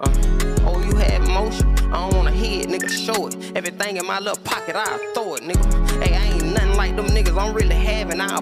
Oh, you had motion. I don't wanna hear it, nigga, show it. Everything in my little pocket, I'll throw it, nigga. Hey, I ain't nothing like them niggas I'm really having. I'll